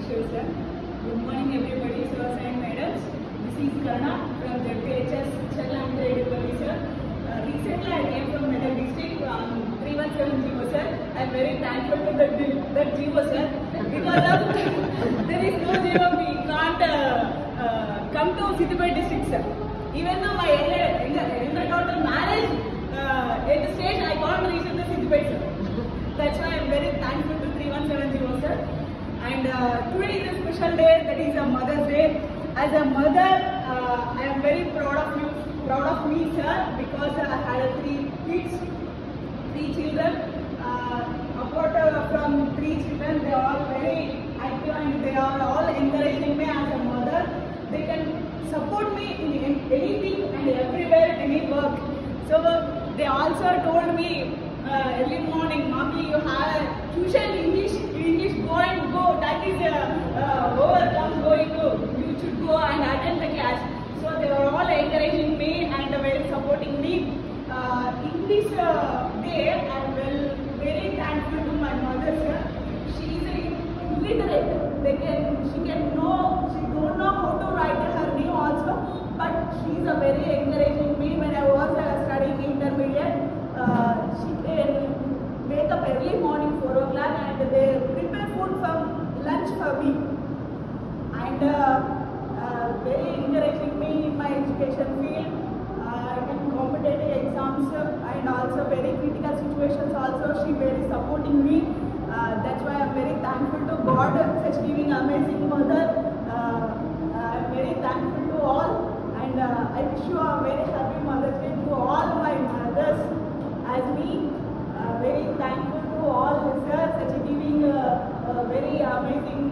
Sure, sir. Good morning, everybody, sir and madams. This is Karna from ZPHS Chellangredi, sir. Recently, I came from Medak district on 317 sir. I am very thankful to that GO, sir. Because of there is no GO, we can't come to Siddipet district, sir. Even though my elder daughter marriage at the stage, I can't reach the Siddipet, sir. That's why I am very thankful to 3170, sir. And today is a special day, that is a Mother's Day. As a mother, I am very proud of me, sir, because I had 3 kids, 3 children. Apart from 3 children, they are all very active and they are all encouraging me as a mother. They can support me in anything and everywhere, any work. So they also told me early morning, Mommy, you have a tuition English, go and go. That is overcome, you should go and attend the class. So they were all encouraging me and very supporting me. In this day, I am very thankful to my mother, sir. She is a illiterate. She don't know how to write her name also, but she is a very encouraging me when I was studying intermediate. She can wake up early morning 4 o'clock and they prepare food from lunch for me. And very encouraging me in my education field, in competitive exams and also very critical situations also. She very supporting me. That's why I'm very thankful to God such giving amazing mother. I'm very thankful to all, and I wish you a very happy Mother's Day to all my mothers as me. Very thankful to all sir such giving very amazing